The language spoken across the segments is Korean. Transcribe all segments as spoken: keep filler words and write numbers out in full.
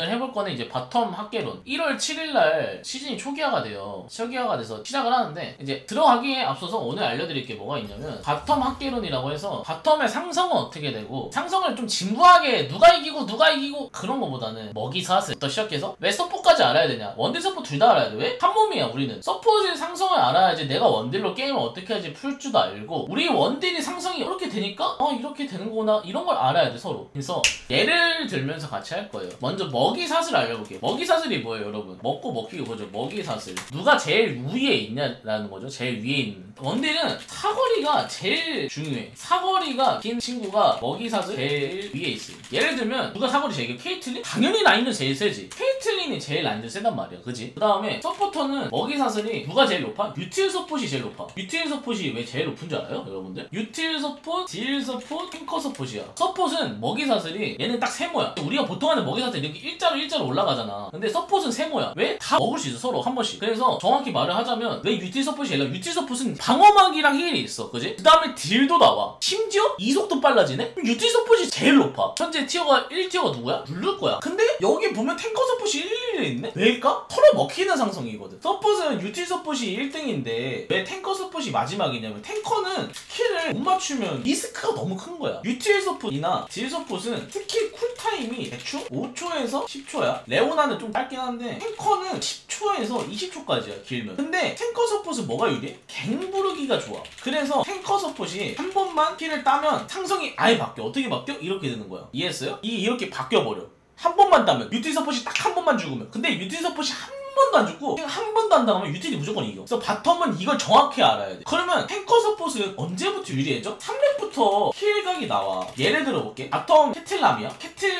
오늘 해볼 거는 이제 바텀 학개론. 일월 칠일날 시즌이 초기화가 돼요. 초기화가 돼서 시작을 하는데, 이제 들어가기에 앞서서 오늘 알려드릴 게 뭐가 있냐면 바텀 학개론이라고 해서 바텀의 상성은 어떻게 되고, 상성을 좀 진부하게 누가 이기고 누가 이기고 그런 거보다는 먹이 사슬부터 시작해서 왜 서포까지 알아야 되냐, 원딜 서포 둘 다 알아야 돼. 왜? 한 몸이야. 우리는 서포의 상성을 알아야지 내가 원딜로 게임을 어떻게 하지 풀 줄도 알고, 우리 원딜이 상성이 이렇게 되니까 어 이렇게 되는 거구나 이런 걸 알아야 돼 서로. 그래서 예를 들면서 같이 할 거예요. 먼저 먹이 사슬 알려볼게요. 먹이 사슬이 뭐예요 여러분? 먹고 먹히고 그죠. 먹이 사슬. 누가 제일 위에 있냐라는 거죠. 제일 위에 있는. 원딜은 사거리가 제일 중요해. 사거리가 긴 친구가 먹이 사슬 제일 위에 있어요. 예를 들면 누가 사거리 제일 길? 케이틀린? 당연히 라인은 제일 세지. 케이틀린이 제일 라인은 세단 말이야. 그지? 그 다음에 서포터는 먹이 사슬이 누가 제일 높아? 유틸 서폿이 제일 높아. 유틸 서폿이 왜 제일 높은 줄 알아요 여러분들? 유틸 서폿, 딜 서폿, 탱커 서폿이야. 서폿은 먹이 사슬이 얘는 딱 세모야. 우리가 보통 하는 먹이 사슬 이렇게 일자로 일자로 올라가잖아. 근데 서폿은 세모야. 왜? 다 먹을 수 있어 서로 한 번씩. 그래서 정확히 말을 하자면 왜 유틸 서폿이 얘가 유틸 서폿은 방어막이랑 힐이 있어. 그지? 그 다음에 딜도 나와. 심지어 이속도 빨라지네? 유틸 서폿이 제일 높아. 현재 티어가 일 티어가 누구야? 룰루일 거야. 근데 여기 보면 탱커 서폿이 일, 일에 있네? 왜일까? 서로 먹히는 상성이거든. 서폿은 유틸 서폿이 일 등인데 왜 탱커 서폿이 마지막이냐면, 탱커는 스킬을 못 맞추면 리스크가 너무 큰 거야. 유틸 서폿이나 딜 서폿은 스킬 쿨타임이 대충 오 초에서 십 초야. 레오나는 좀 짧긴 한데 탱커는 십 초에서 이십 초까지야 길면. 근데 탱커 서폿은 뭐가 유리해? 갱 부르기가 좋아. 그래서 탱커 서폿이 한 번만 킬을 따면 상성이 아예 바뀌어. 어떻게 바뀌어? 이렇게 되는 거야. 이해했어요? 이게 이렇게 바뀌어버려. 한 번만 따면 유틸 서폿이 딱 한 번만 죽으면. 근데 유틸 서폿이 한 번도 안 죽고 한 번도 안 당하면 유틸이 무조건 이겨. 그래서 바텀은 이걸 정확히 알아야 돼. 그러면 탱커 서폿은 언제부터 유리해져? 삼 렙부터 킬각이 나와. 예를 들어볼게. 바텀 캐틀람이야.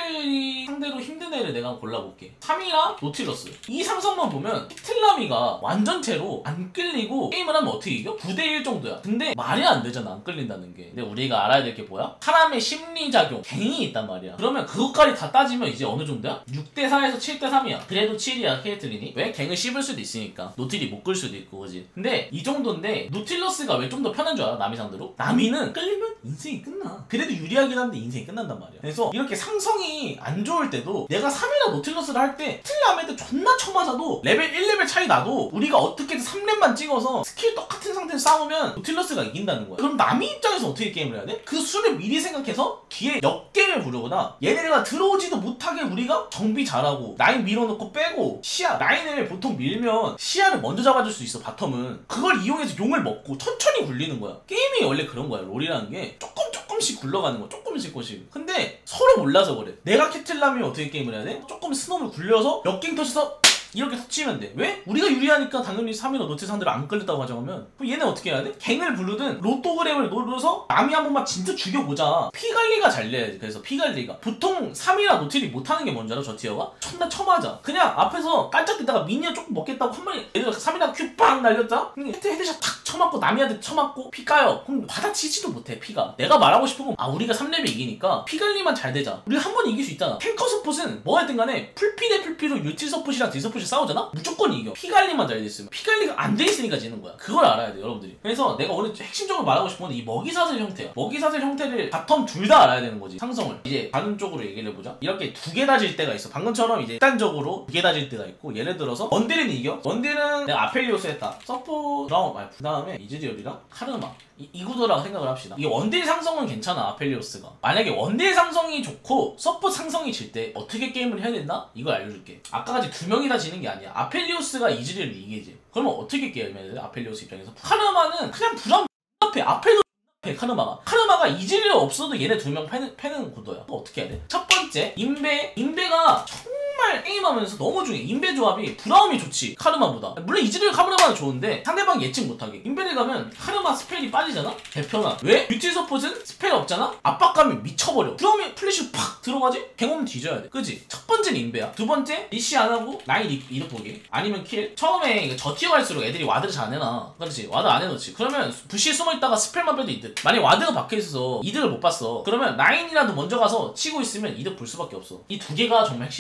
캐틀이 상대로 힘든 애를 내가 골라볼게. 삼 위랑 노틸러스. 이 상성만 보면 캐틀라미가 완전체로 안 끌리고 게임을 하면 어떻게 이겨? 구 대 일 정도야. 근데 말이 안 되잖아 안 끌린다는 게. 근데 우리가 알아야 될 게 뭐야? 사람의 심리작용, 갱이 있단 말이야. 그러면 그것까지 다 따지면 이제 어느 정도야? 육 대 사에서 칠 대 삼이야. 그래도 칠이야 캐틀린이. 왜? 갱을 씹을 수도 있으니까. 노틸이 못 끌 수도 있고 그지? 근데 이 정도인데 노틸러스가 왜 좀 더 편한 줄 알아? 나미 상대로? 나미는 끌리면 인생이 끝나. 그래도 유리하긴 한데 인생이 끝난단 말이야. 그래서 이렇게 상성이 안 좋을 때도 내가 삼 위나 노틸러스를 할 때 틀라메도 존나 쳐맞아도 레벨 일 레벨 차이 나도 우리가 어떻게든 삼 렙만 찍어서 스킬 똑같은 상태에서 싸우면 노틸러스가 이긴다는 거야. 그럼 나미 입장에서 어떻게 게임을 해야 돼? 그 수를 미리 생각해서 뒤에 역갱을 부르거나 얘네가 들어오지도 못하게 우리가 정비 잘하고 라인 밀어놓고 빼고 시야 라인을 보통 밀면 시야를 먼저 잡아줄 수 있어. 바텀은 그걸 이용해서 용을 먹고 천천히 굴리는 거야. 게임이 원래 그런 거야. 롤이라는 게 조금 조금씩 굴러가는 거. 조금씩 조금씩. 근데 서로 몰라서 그래. 내가 캐틀라면 어떻게 게임을 해야 돼? 조금 스노우를 굴려서 역갱 터쳐서 이렇게 터치면 돼. 왜? 우리가 유리하니까 당연히 삼 위나 노틸 상대로 안 끌렸다고 가정하면 그럼 얘네 어떻게 해야 돼? 갱을 부르든 로또그램을 노려서 남이 한 번만 진짜 죽여보자. 피관리가 잘 돼야지. 그래서 피관리가 보통 삼 위나 노틸이 못하는 게 뭔지 알아? 저 티어가? 존나 쳐맞아. 그냥 앞에서 깐짝대다가 미니언 조금 먹겠다고 한 번에 예를 들어 삼 위나 큐 빵 날렸다? 헤드, 헤드샷 탁 쳐맞고 남이한테 쳐맞고 피 까요. 그럼 받아치지도 못해 피가. 내가 말하고 싶은 건 아 우리가 삼 렙에 이기니까 피관리만 잘 되자. 우리 한 번 이길 수 있잖아. 탱커 서폿은 뭐가 됐든 간에 풀피 대 풀피로 유틸 서폿이랑 딜 서폿이 싸우잖아? 무조건 이겨. 피관리만 잘 됐으면. 피관리가 안 돼 있으니까 지는 거야. 그걸 알아야 돼 여러분들이. 그래서 내가 오늘 핵심적으로 말하고 싶은 건 이 먹이사슬 형태야. 먹이사슬 형태를 바텀 둘 다 알아야 되는 거지. 상성을. 이제 다른 쪽으로 얘기를 해보자. 이렇게 두 개 다질 때가 있어. 방금처럼 이제 일단적으로 두 개 다질 때가 있고, 예를 들어서 원딜은 이겨. 원딜은 내가 아펠리오스 했다. 서포 브라운 아니 그 다음에 이즈리얼이랑 카르마 이, 이 구도라고 생각을 합시다. 이게 원딜 상성은 괜찮아 아펠리오스가. 만약에 원딜 상성이 좋고 서포 상성이 질 때 어떻게 게임을 해야 된다? 이걸 알려줄게. 아까까지 두 명이 다 지는 게 아니야. 아펠리오스가 이즈리얼을 이기지. 그러면 어떻게 게임해야 돼? 아펠리오스 입장에서. 카르마는 그냥 브라운 앞에 아펠도 카르마가 카르마가 이즈리얼 없어도 얘네 두 명 패는, 패는 구도야. 또 어떻게 해야 돼? 첫 번째 인베. 인베가 정말 게임하면서 너무 중요해. 인베 조합이 브라움이 좋지 카르마보다. 물론 이즈리얼 카르마는 좋은데 상대방 예측 못하게. 인베를 가면 카르마 스펠이 빠지잖아? 대편한. 왜? 유틸 서폿은 스펠 없잖아? 압박감이 미쳐버려. 브라움이 플래시 팍 들어가지? 갱오면 뒤져야 돼. 그치? 첫 번째는 인베야. 두 번째 리시 안하고 라인 이득 보기 아니면 킬. 처음에 저 티어 갈수록 애들이 와드를 잘 안해놔. 그렇지? 와드 안 해놓지. 그러면 부시에 숨어있다가 스펠만 빼도 이득. 만약에 와드가 박혀있어서 이득을 못 봤어. 그러면 라인이라도 먼저 가서 치고 있으면 이득 볼 수밖에 없어. 이 두 개가 정말 핵심적이야.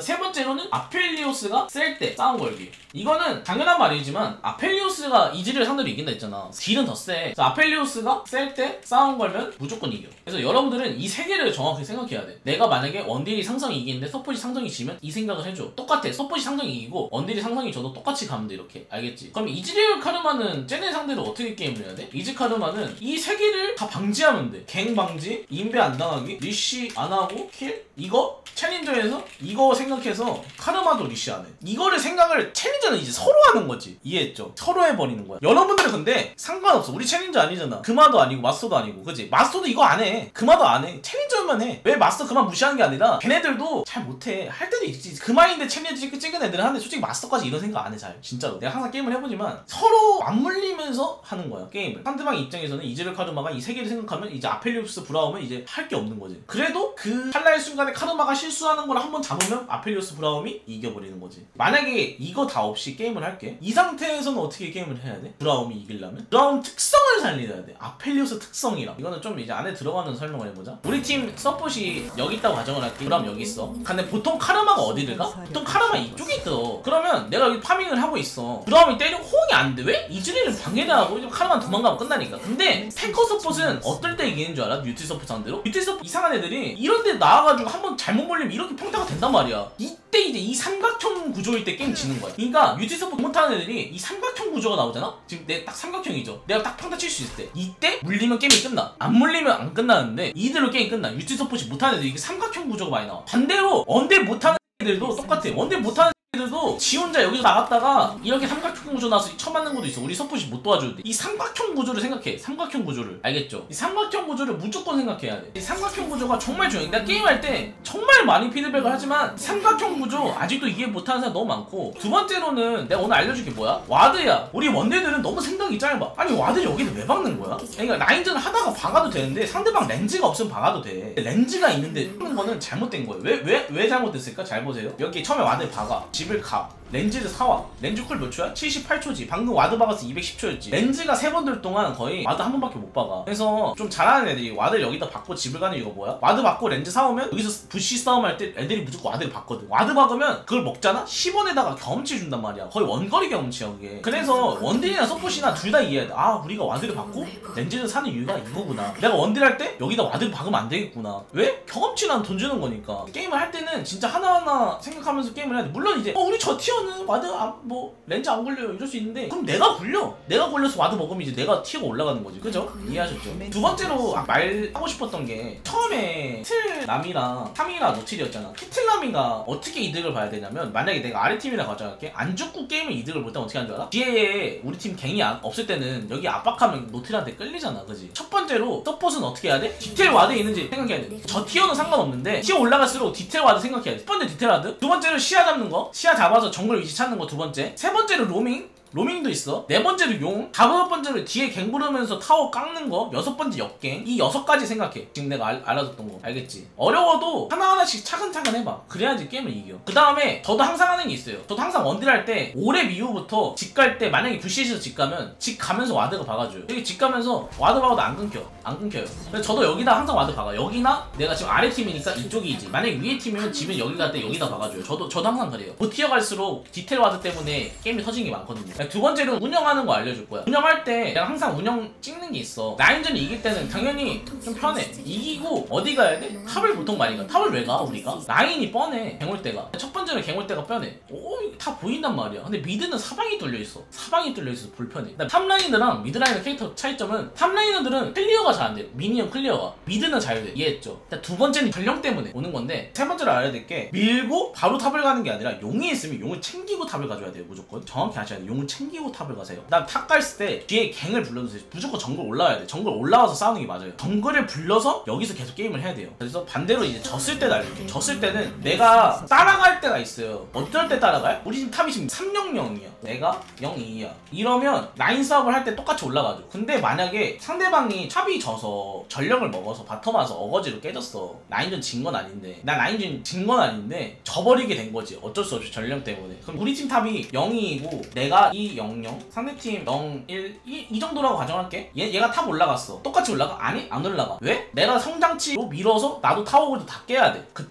세 번째로는 아펠리오스가 셀 때 싸움 걸기. 이거는 당연한 말이지만 아펠리오스가 이즈리얼 상대로 이긴다 했잖아. 딜은 더 세. 아펠리오스가 셀 때 싸움 걸면 무조건 이겨. 그래서 여러분들은 이 세 개를 정확히 생각해야 돼. 내가 만약에 원딜이 상성이 이기는데 서폿이 상성이 지면 이 생각을 해줘. 똑같아. 서폿이 상성이 이기고 원딜이 상성이 져도 똑같이 가면 돼. 이렇게. 알겠지? 그럼 이즈리얼 카르마는 쟤네 상대로 어떻게 게임을 해야 돼? 이즈 카르마는 이 세 개를 다 방지하면 돼. 갱 방지, 인베 안 당하기, 리쉬 안 하고 킬? 이거? 챌린저에서 이거 생각해서 카르마도 리쉬 안 해. 이거를 생각을 챌린저는 이제 서로 하는 거지. 이해했죠? 서로 해버리는 거야. 여러분들은 근데 상관없어. 우리 챌린저 아니잖아. 금화도 아니고 마스터도 아니고. 그치? 마스터도 이거 안 해. 금화도 안 해. 챌린저만 해. 왜 마스터 그만 무시하는 게 아니라 걔네들도 잘 못해. 할 때도 있지. 금화인데 챌린저 찍은 애들은 하는데 솔직히 마스터까지 이런 생각 안 해. 잘. 진짜로. 내가 항상 게임을 해보지만 서로 맞물리면서 하는 거야. 게임을. 상대방 입장에서는 이즈리얼 카르마가 이 세 개를 생각하면 이제 아펠리오스 브라움은 이제 할 게 없는 거지. 그래도 그 찰나의 순간에 카르마가 실수하는 걸 한번 잡으면 아펠리오스 브라움이 이겨버리는 거지. 만약에 이거 다 없이 게임을 할게. 이 상태에서는 어떻게 게임을 해야 돼? 브라움이 이기려면? 브라움 특성을 살려야 돼. 아펠리오스 특성이랑. 이거는 좀 이제 안에 들어가면서 설명을 해보자. 우리 팀 서폿이 여기 있다고 가정을 할게. 브라움 여기 있어. 근데 보통 카르마가 어디를 가? 보통 카르마 이쪽에 있어. 그러면 내가 여기 파밍을 하고 있어. 브라움이 때리고 호응이 안 돼. 왜? 이즈리얼은 방해를 하고 카르마는 도망가면 끝나니까. 근데 탱커 서폿은 어떨 때 이기는 줄 알아? 뮤티 서폿 상대로? 뮤티 서폿 이상한 애들이 이런 데 나와가지고 한번 잘못 몰리면 이렇게 평타가 된단 말이야. 이때 이제 이 삼각형 구조일 때 게임 지는 거야. 그러니까 뮤티 서폿 못하는 애들이 이 삼각형 구조가 나오잖아? 지금 내 딱 삼각형이죠. 내가 딱 평타 칠 수 있을 때 이때 물리면 게임이 끝나. 안 물리면 안 끝나는데 이대로 게임 끝나. 뮤티 서폿이 못하는 애들이 이게 삼각형 구조가 많이 나와. 반대로 원딜 못하는 애들도 똑같아. 원딜 못하는 애들도 지 혼자 여기서 나갔다가 이렇게 삼각형 구조 나서 쳐맞는 것도 있어. 우리 서폿이 못 도와주는데 이 삼각형 구조를 생각해. 삼각형 구조를. 알겠죠? 이 삼각형 구조를 무조건 생각해야 돼. 이 삼각형 구조가 정말 중요해. 내가 게임할 때 정말 많이 피드백을 하지만 삼각형 구조 아직도 이해 못하는 사람 너무 많고, 두 번째로는 내가 오늘 알려줄 게 뭐야? 와드야. 우리 원딜들은 너무 생각이 짧아. 아니 와드를 여기를 왜 박는 거야? 그러니까 라인전 하다가 박아도 되는데 상대방 렌즈가 없으면 박아도 돼. 렌즈가 있는데 하는 거는 잘못된 거예요. 왜, 왜, 왜 잘못됐을까? 잘 보세요. 여기 처음에 와드를 박아. 집을 가. 렌즈를 사와. 렌즈 쿨 몇 초야? 칠십팔 초지. 방금 와드 박아서 이백십 초였지. 렌즈가 세 번 돌 동안 거의 와드 한 번밖에 못 박아. 그래서 좀 잘하는 애들이 와드를 여기다 박고 집을 가는 이유가 뭐야? 와드 박고 렌즈 사오면 여기서 부시 싸움 할 때 애들이 무조건 와드를 박거든. 와드 박으면 그걸 먹잖아? 십 원에다가 경험치 준단 말이야. 거의 원거리 경험치야 그게. 그래서 원딜이나 서폿이나 둘 다 이해해야 돼. 아 우리가 와드를 박고 렌즈를 사는 이유가 이거구나. 내가 원딜 할 때 여기다 와드를 박으면 안 되겠구나. 왜? 경험치는 돈 주는 거니까. 게임을 할 때는 진짜 하나하나 생각하면서 게임을 해야 돼. 물론 이제 어 우리 저 티어 와드 안, 뭐 렌즈 안 걸려요 이럴 수 있는데 그럼 내가 굴려. 내가 걸려서 와드 먹으면 이제 내가 티어가 올라가는 거지. 그죠? 이해하셨죠? 두 번째로 말하고 싶었던 게 처음에 키틀남이랑 삼이랑 노틸이었잖아. 키틀남이가 어떻게 이득을 봐야 되냐면, 만약에 내가 아래 팀이랑 가져갈게. 안 죽고 게임을 이득을 못 하면 어떻게 하는 줄 알아? 뒤에 우리 팀 갱이 안, 없을 때는 여기 압박하면 노틸한테 끌리잖아. 그지? 첫 번째로 서폿은 어떻게 해야 돼? 디테일 와드에 있는지 생각해야 돼. 저 티어는 상관없는데 티어 올라갈수록 디테일 와드 생각해야 돼. 첫 번째 디테일 와드, 두 번째로 시야 잡는 거. 시야 잡아서 정글 위치 찾는 거 두 번째. 세 번째로 로밍. 로밍도 있어. 네 번째로 용. 다섯 번째로 뒤에 갱 부르면서 타워 깎는 거. 여섯 번째 역갱. 이 여섯 가지 생각해. 지금 내가 알, 알아줬던 거. 알겠지? 어려워도 하나하나씩 차근차근 해봐. 그래야지 게임을 이겨. 그 다음에 저도 항상 하는 게 있어요. 저도 항상 원딜 할 때 오랩 이후부터 집 갈 때 만약에 부시에서 집 가면 집 가면서 와드가 박아줘요. 여기 집 가면서 와드 박아도 안 끊겨. 안 끊겨요. 근데 저도 여기다 항상 와드 박아. 여기나 내가 지금 아래 팀이니까 이쪽이지. 만약에 위에 팀이면 집은 여기 갈 때 여기다 박아줘요. 저도 저도 항상 그래요. 못 티어 갈수록 디테일 와드 때문에 게임이 터지는 게 많거든요. 두 번째로 운영하는 거 알려줄 거야. 운영할 때 내가 항상 운영 찍는 게 있어. 라인전이 이길 때는 당연히 좀 편해. 이기고 어디 가야 돼? 탑을 보통 많이 가. 탑을 왜 가? 우리가? 라인이 뻔해. 갱올 때가. 첫 번째는 갱올 때가 뻔해. 오, 다 보인단 말이야. 근데 미드는 사방이 뚫려있어. 사방이 뚫려있어서 불편해. 탑라이너랑 미드라이너 캐릭터 차이점은, 탑라이너들은 클리어가 잘 안 돼. 미니언 클리어가. 미드는 잘 돼. 이해했죠? 두 번째는 전령 때문에 오는 건데, 세 번째로 알아야 될 게, 밀고 바로 탑을 가는 게 아니라 용이 있으면 용을 챙기고 탑을 가져야 돼요. 무조건. 정확히 아셔야 돼. 용을 챙기고 탑을 가세요. 난 탑 갔을 때 뒤에 갱을 불러주세요. 무조건 정글 올라와야 돼. 정글 올라와서 싸우는 게 맞아요. 정글을 불러서 여기서 계속 게임을 해야 돼요. 그래서 반대로 이제 졌을 때 날릴게요. 졌을 때는 내가 따라갈 때가 있어요. 어떨 때 따라가요? 우리 지금 탑이 지금 삼백이야. 내가 영이야. 이러면 라인 싸움을 할 때 똑같이 올라가죠. 근데 만약에 상대방이 탑이 져서 전력을 먹어서 바텀 와서 어거지로 깨졌어. 라인전 진 건 아닌데, 나 라인전 진 건 아닌데 져버리게 된 거지. 어쩔 수 없이 전력 때문에. 그럼 우리 팀 탑이 영이고 내가 이 영영, 상대팀 영 일, 이, 이 정도라고 가정할게. 얘, 얘가 탑 올라갔어. 똑같이 올라가? 아니? 안 올라가. 왜? 내가 성장치로 밀어서 나도 타워골도 다 깨야 돼. 그때는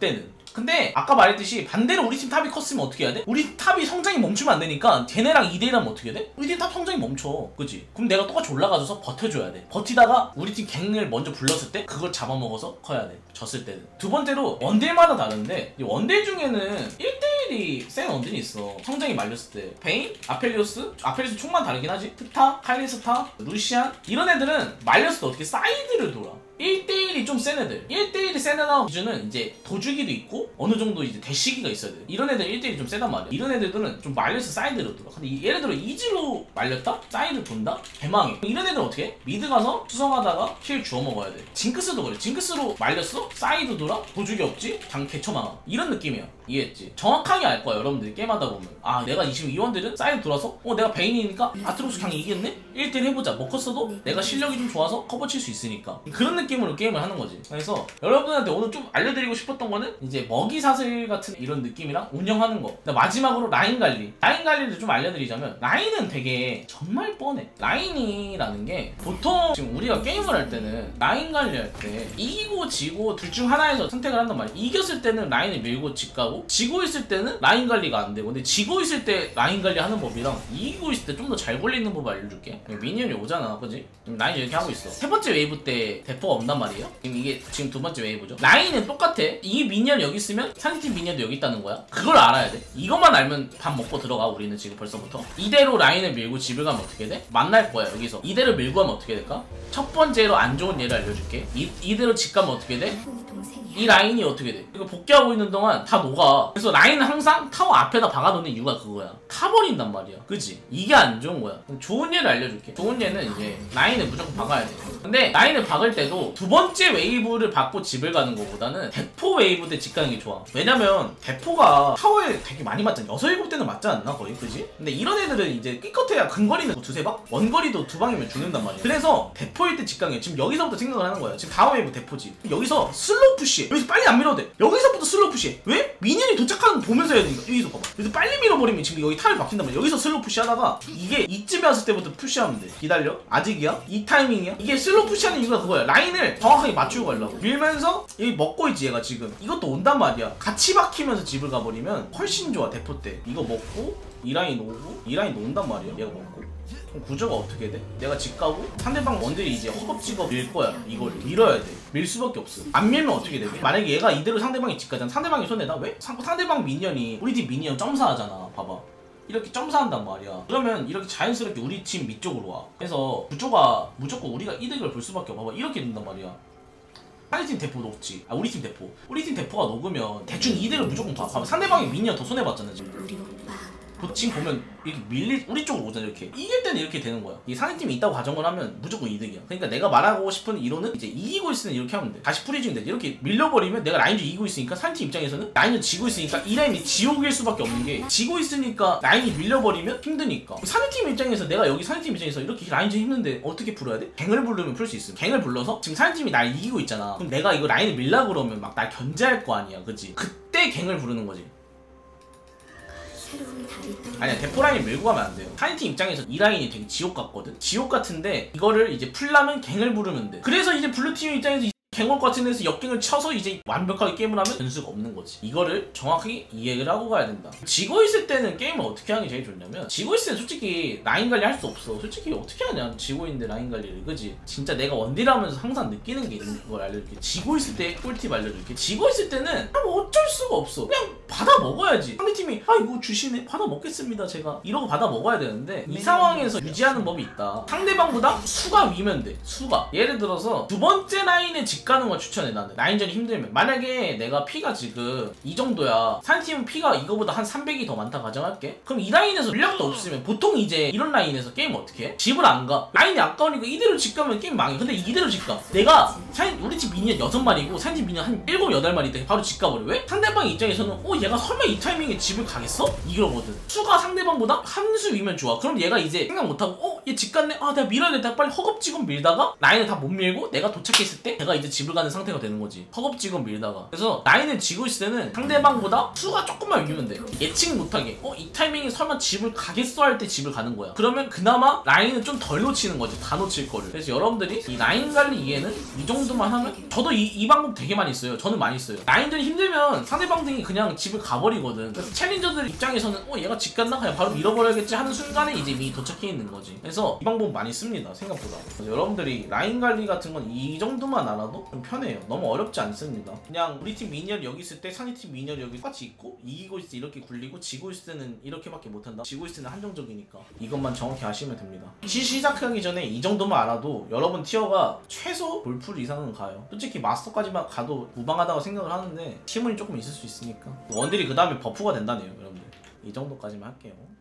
근데 아까 말했듯이 반대로 우리 팀 탑이 컸으면 어떻게 해야 돼? 우리 탑이 성장이 멈추면 안 되니까 걔네랑 이 대 일 하면 어떻게 돼? 우리 팀 탑 성장이 멈춰. 그치? 그럼 내가 똑같이 올라가줘서 버텨줘야 돼. 버티다가 우리 팀 갱을 먼저 불렀을 때 그걸 잡아먹어서 커야 돼. 졌을 때는. 두 번째로 원딜마다 다른데 원딜 중에는 일 대 일이 센 원딜이 있어. 성장이 말렸을 때. 베인? 아펠리오스? 아펠리오스 총만 다르긴 하지. 트타? 카이리스타? 루시안? 이런 애들은 말렸을 때 어떻게 사이드를 돌아. 일 대 일이 좀 센 애들. 일 대 일이 센 애들 기준은 이제 도주기도 있고 어느 정도 이제 대시기가 있어야 돼. 이런 애들 일 대 일이 좀 세단 말이야. 이런 애들은 좀 말려서 사이드로 돌아. 근데 예를 들어 이지로 말렸다? 사이드 돈다? 대망해. 이런 애들은 어떻게 해? 미드 가서 수성하다가 킬 주워 먹어야 돼. 징크스도 그래. 징크스로 말렸어? 사이드 돌아? 도주기 없지? 장 개처망아. 이런 느낌이야. 이해했지? 정확하게 알 거야 여러분들이 게임하다 보면. 아 내가 지금 이원들은 사이드 돌아서 어 내가 베인이니까 아트록스 그냥 이겼네? 일 대 일 해보자. 먹었어도 내가 실력이 좀 좋아서 커버 칠 수 있으니까. 그런 느낌으로 게임을 하는 거지. 그래서 여러분한테 오늘 좀 알려드리고 싶었던 거는 이제 먹이사슬 같은 이런 느낌이랑 운영하는 거. 마지막으로 라인 관리. 라인 관리를 좀 알려드리자면 라인은 되게 정말 뻔해. 라인이라는 게 보통 지금 우리가 게임을 할 때는 라인 관리할 때 이기고 지고 둘 중 하나에서 선택을 한단 말이야. 이겼을 때는 라인을 밀고 집 가고 지고 있을 때는 라인 관리가 안 되고. 근데 지고 있을 때 라인 관리하는 법이랑 이기고 있을 때 좀 더 잘 걸리는 법 알려줄게. 미니언이 오잖아, 그지? 지금 라인 이렇게 하고 있어. 세 번째 웨이브 때 대포가 없단 말이에요. 지금 이게 지금 두 번째 웨이브죠. 라인은 똑같아. 이 미니언 여기 있으면 상대팀 미니언도 여기 있다는 거야. 그걸 알아야 돼. 이것만 알면 밥 먹고 들어가. 우리는 지금 벌써부터 이대로 라인을 밀고 집을 가면 어떻게 돼? 만날 거야 여기서. 이대로 밀고 하면 어떻게 될까? 첫 번째로 안 좋은 예를 알려줄게. 이, 이대로 집 가면 어떻게 돼? 이 라인이 어떻게 돼? 이거 복귀하고 있는 동안 다 녹아. 그래서 라인은 항상 타워 앞에다 박아놓는 이유가 그거야. 타버린단 말이야. 그치? 이게 안 좋은 거야. 좋은 예를 알려줄게. 좋은 예는 이제 라인을 무조건 박아야 돼. 근데 라인을 박을 때도 두 번째 웨이브를 받고 집을 가는 것보다는 대포 웨이브 때 집 가는 게 좋아. 왜냐면 대포가 타워에 되게 많이 맞잖아. 여섯, 일곱 대는 맞지 않나 거의? 그지? 근데 이런 애들은 이제 끼껏해야 근거리는 두세 방? 원거리도 두 방이면 죽는단 말이야. 그래서 대포일 때 집 가는 게 지금 여기서부터 생각을 하는 거야. 지금 다음 웨이브 대포지. 여기서 슬로우 푸시. 여기서 빨리 안 밀어도 돼. 여기서부터 슬로우 푸시. 왜? 미니언이 도착하는 거 보면서 해야 되니까. 여기서 봐봐. 여기서 빨리 밀어버리면 지금 여기 타임이 박힌단 말이야. 여기서 슬로우 푸시 하다가 이게 이쯤에 왔을 때부터 푸시하면 돼. 기다려. 아직이야? 이 타이밍이야? 이게 슬로우 푸시하는 이유가 그거야. 라인을 정확하게 맞추고 가려고. 밀면서 여기 먹고 있지 얘가 지금. 이것도 온단 말이야. 같이 박히면서 집을 가버리면 훨씬 좋아. 대포 때. 이거 먹고 이 라인 오고 이 라인 온단 말이야. 얘가 먹고. 그럼 구조가 어떻게 돼? 내가 집 가고 상대방 원딜이 이제 허겁지겁 밀 거야. 이걸 밀어야 돼. 밀 수밖에 없어. 안 밀면 어떻게 돼? 만약에 얘가 이대로 상대방이 집 가잖아. 상대방이 손해다? 왜? 상, 상대방 미니언이 우리 팀 미니언 점사하잖아. 봐봐. 이렇게 점사한단 말이야. 그러면 이렇게 자연스럽게 우리 팀 밑쪽으로 와. 그래서 구조가 무조건 우리가 이득을 볼 수밖에 없어. 봐봐. 이렇게 된단 말이야. 상대팀 대포 녹지. 아 우리 팀 대포. 우리 팀 대포가 녹으면 대충 이대로 무조건 봐. 봐봐. 상대방이 미니언 더 손해봤잖아 지금. 지금 보면 이렇게 밀리 우리 쪽으로 오잖아. 이렇게 이길 때는 이렇게 되는 거야. 이 상대팀이 있다고 가정을 하면 무조건 이득이야. 그러니까 내가 말하고 싶은 이론은 이제 이기고 있으면 이렇게 하면 돼. 다시 프리징 되지. 이렇게 밀려버리면 내가 라인전 이기고 있으니까 상대팀 입장에서는 라인전 지고 있으니까 이 라인이 지옥일 수밖에 없는 게 지고 있으니까 라인이 밀려버리면 힘드니까. 상대팀 입장에서 내가 여기 상대팀 입장에서 이렇게 라인전 힘든데 어떻게 풀어야 돼? 갱을 부르면 풀 수 있음. 갱을 불러서 지금 상대팀이 날 이기고 있잖아. 그럼 내가 이거 라인을 밀라 그러면 막 날 견제할 거 아니야. 그치? 그때 갱을 부르는 거지. 아니야 대포 라인 밀고 가면 안 돼요. 타이팀 입장에서 이 라인이 되게 지옥 같거든. 지옥 같은데 이거를 이제 풀려면 갱을 부르면 돼. 그래서 이제 블루팀 입장에서 갱올 같은 데서 역갱을 쳐서 이제 완벽하게 게임을 하면 변수가 없는 거지. 이거를 정확히 이해를 하고 가야 된다. 지고 있을 때는 게임을 어떻게 하는 게 제일 좋냐면 지고 있을 때 솔직히 라인 관리 할 수 없어. 솔직히 어떻게 하냐 지고 있는데 라인 관리를. 그지? 진짜 내가 원딜 하면서 항상 느끼는 게 있는 걸 알려줄게. 지고 있을 때 꿀팁 알려줄게. 지고 있을 때는 뭐 어쩔 수가 없어. 그냥 받아 먹어야지. 상대팀이 아 이거 주시네 받아 먹겠습니다 제가 이러고 받아 먹어야 되는데 이 상황에서 유지하는 법이 있다. 상대방보다 수가 위면 돼. 수가. 예를 들어서 두 번째 라인에 집 가는 걸 추천해. 나는 라인전이 힘들면 만약에 내가 피가 지금 이 정도야. 상대팀은 피가 이거보다 한 삼백이 더 많다 가정할게. 그럼 이 라인에서 물량도 없으면 보통 이제 이런 라인에서 게임 어떻게 해? 집을 안 가. 라인이 아까우니까 이대로 집 가면 게임 망해. 근데 이대로 집 가. 내가 사인 우리 집 미니언 여섯 마리고 상대팀 미니언 한 일곱, 여덟 마리 때 바로 집 가버려. 왜? 상대방 입장에서는 어 얘가 설마 이 타이밍에 집을 가겠어? 이러거든. 수가 상대방보다 한 수 위면 좋아. 그럼 얘가 이제 생각 못하고 어? 얘 집 갔네? 아 내가 밀어야 돼. 내가 빨리 허겁지겁 밀다가 라인을 다 못 밀고 내가 도착했을 때 내가 이제 집을 가는 상태가 되는 거지. 허겁지겁 밀다가. 그래서 라인을 지고 있을 때는 상대방보다 수가 조금만 위면 돼. 예측 못하게 어? 이 타이밍에 설마 집을 가겠어 할 때 집을 가는 거야. 그러면 그나마 라인을 좀 덜 놓치는 거지. 다 놓칠 거를. 그래서 여러분들이 이 라인 관리 이해는 이 정도만 하면 저도 이, 이 방법 되게 많이 써요. 저는 많이 써요. 라인전이 힘들면 상대방 등이 그냥 집을 가버리거든. 그래서 챌린저들 입장에서는 어 얘가 집 갔나? 그냥 바로 밀어버려야겠지 하는 순간에 이제 이미 도착해 있는 거지. 그래서 이 방법 많이 씁니다. 생각보다. 그래서 여러분들이 라인 관리 같은 건 이 정도만 알아도 좀 편해요. 너무 어렵지 않습니다. 그냥 우리 팀 미니언 여기 있을 때 상대팀 미니언 여기 똑같이 있고 이기고 있을 때 이렇게 굴리고 지고 있을 때는 이렇게밖에 못한다. 지고 있을 때는 한정적이니까 이것만 정확히 아시면 됩니다. 시 시작하기 전에 이 정도만 알아도 여러분 티어가 최소 볼풀 이상은 가요. 솔직히 마스터까지만 가도 무방하다고 생각을 하는데 팀운이 조금 있을 수 있으니까 원딜이 그 다음에 버프가 된다네요. 여러분들 이 정도까지만 할게요.